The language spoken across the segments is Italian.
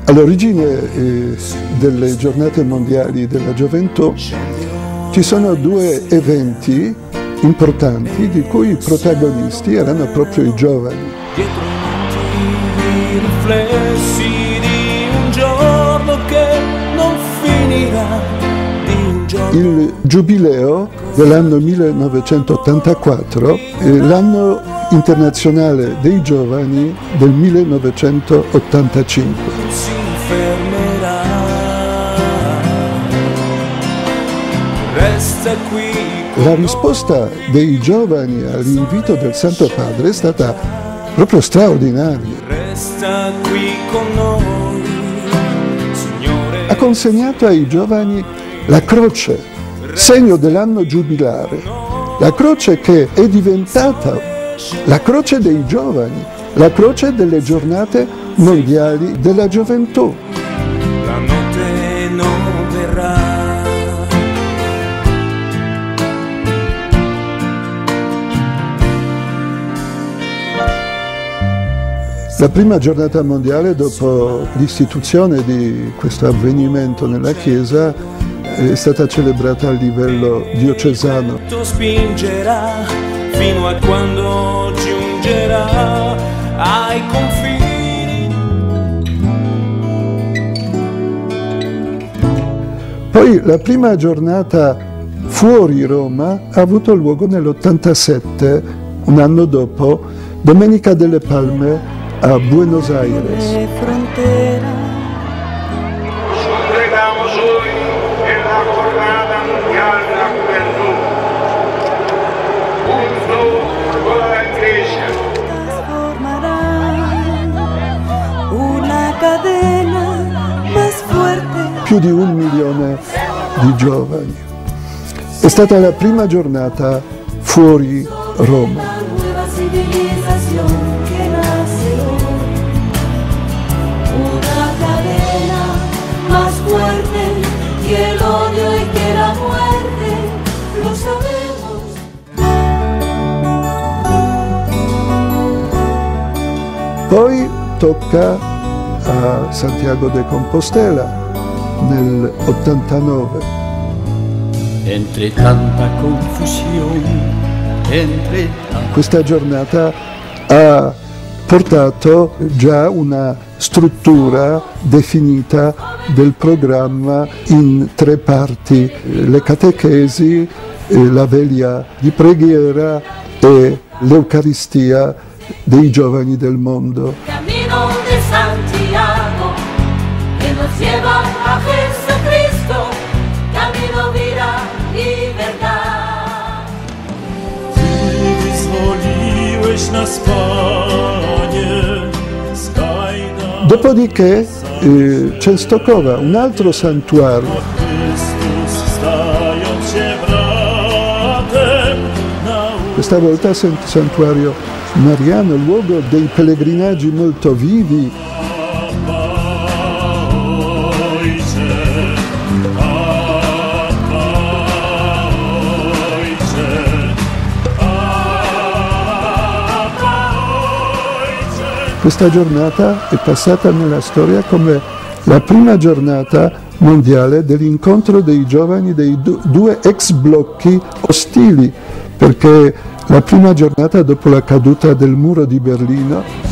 All'origine delle giornate mondiali della gioventù ci sono due eventi importanti di cui i protagonisti erano proprio i giovani. Dietro i riflessi di un giorno che non finirà, di un giorno. Il giubileo dell'anno 1984 è l'anno internazionale dei giovani del 1985. Si fermerà, resta qui. La risposta dei giovani all'invito del Santo Padre è stata proprio straordinaria. Resta qui con noi, Signore. Ha consegnato ai giovani la croce, segno dell'anno giubilare, la croce che è diventata la croce dei giovani, la croce delle giornate mondiali della gioventù. La notte non verrà. La prima giornata mondiale dopo l'istituzione di questo avvenimento nella Chiesa è stata celebrata a livello diocesano. Tutto spingerà fino a quando giungerà ai confini. Poi la prima giornata fuori Roma ha avuto luogo nell'87, un anno dopo, Domenica delle Palme a Buenos Aires. Congregamos hoy en la Jornada Mundial de la Juventud, junto con la Iglesia. Una cadena más fuerte. Più di 1 milione di giovani. È stata la prima giornata fuori Roma. Más fuerte que el odio y que la muerte, lo sabemos. Poi tocca a Santiago de Compostela nel 89. Entre tanta confusione, entre tanta... Questa giornata ha portato già una struttura definita del programma in 3 parti, le catechesi, la veglia di preghiera e l'Eucaristia dei giovani del mondo. Camino de Santiago, que nos lleva a Jesucristo, camino, vida y verdad. Ty wyzwoliłeś nas, Panie, z kajdan. Dopodiché Częstochowa, un altro santuario. Chrystus, stając się bratem, Questa volta santuario mariano, luogo dei pellegrinaggi molto vivi. Questa giornata è passata nella storia come la prima giornata mondiale dell'incontro dei giovani dei due ex blocchi ostili, perché la prima giornata dopo la caduta del muro di Berlino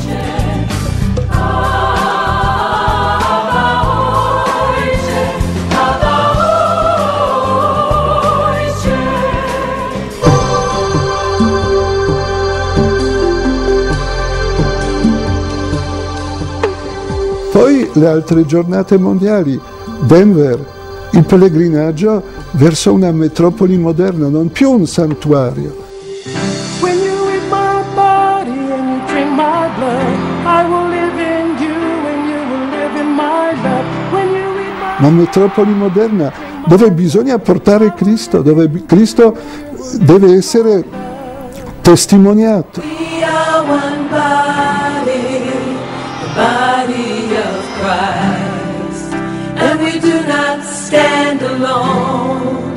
poi le altre giornate mondiali, Denver, il pellegrinaggio verso una metropoli moderna, non più un santuario. When you eat my body and you drink my blood, I will live in you and you will live in my love. When you eat my... Ma metropoli moderna dove bisogna portare Cristo, dove Cristo deve essere testimoniato. We are one body, the body of Christ, and we do not stand alone.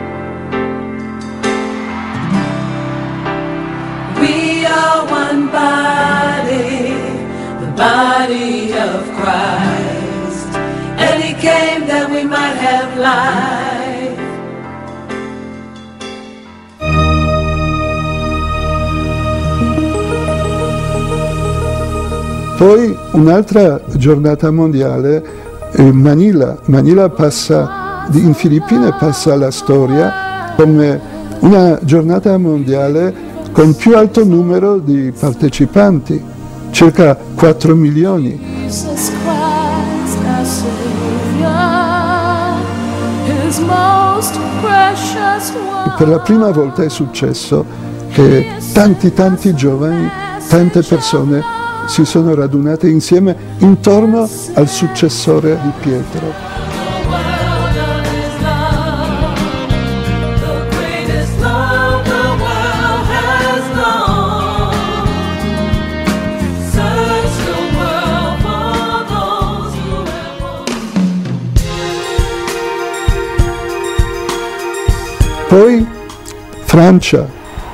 We are one body, the body of Christ. Poi un'altra giornata mondiale, Manila passa, in Filippine passa alla storia come una giornata mondiale con più alto numero di partecipanti, circa 4 milioni. Jesus Christ, our Savior, His most precious one. Per la prima volta è successo che tanti giovani, tante persone si sono radunate insieme intorno al successore di Pietro. Poi Francia.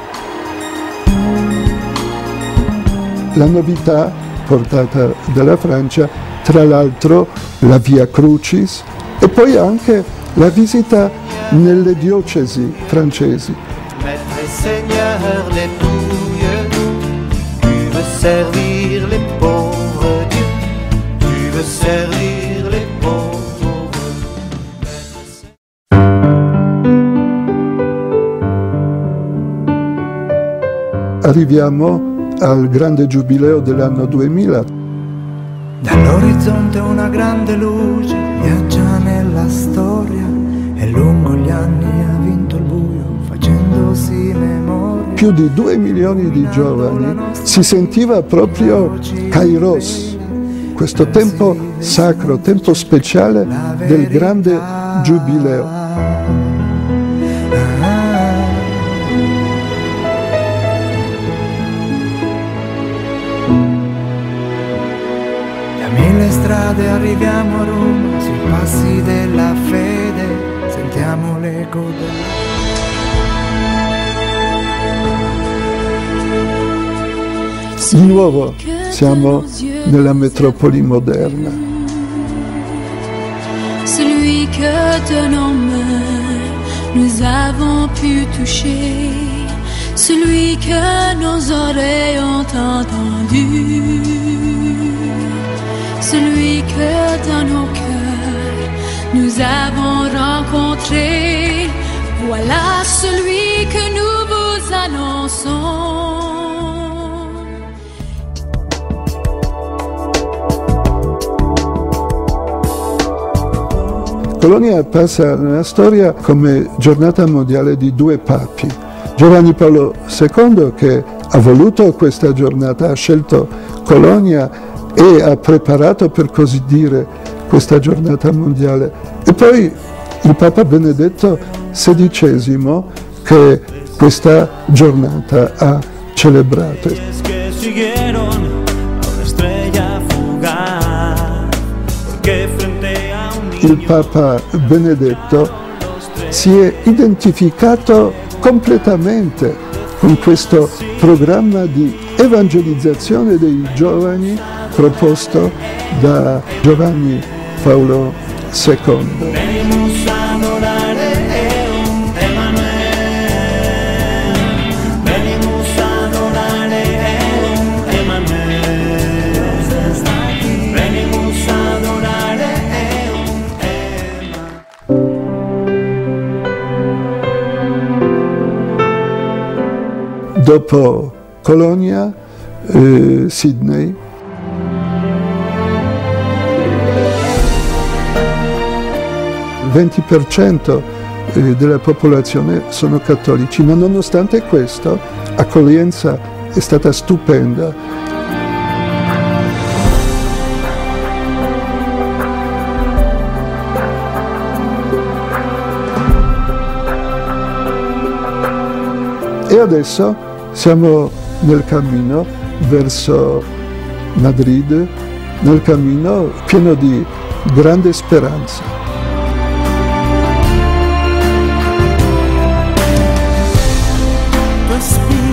La novità portata dalla Francia, tra l'altro la Via Crucis e poi anche la visita nelle diocesi francesi. Maître et Seigneur dépouille, tu veux servir les pauvres dieux, tu veux servir les pauvres. Arriviamo al grande giubileo dell'anno 2000. Dall'orizzonte una grande luce viaggia nella storia e lungo gli anni ha vinto il buio facendosi memoria. Più di 2 milioni di giovani, si sentiva proprio Kairos, questo tempo sacro, tempo speciale del grande giubileo. Mille strade arriviamo a Roma, sui passi della fede, sentiamo l'eco Di nuovo siamo nella metropoli moderna. Celui que de nos mains nous avons pu toucher, celui que nos oreilles ont entendu. Celui que dans nos cœurs nous avons rencontré, voilà celui que nous vous annonçons. Colonia passa nella storia come giornata mondiale di 2 papi. Giovanni Paolo II, che ha voluto questa giornata, ha scelto Colonia e ha preparato, per così dire, questa giornata mondiale. E poi il Papa Benedetto XVI, che questa giornata ha celebrato. Il Papa Benedetto si è identificato completamente con questo programma di evangelizzazione dei giovani proposto da Giovanni Paolo II. Dopo Colonia, Sydney. Il 20% della popolazione sono cattolici, ma nonostante questo l'accoglienza è stata stupenda. E adesso siamo nel cammino verso Madrid, nel cammino pieno di grande speranza. Tu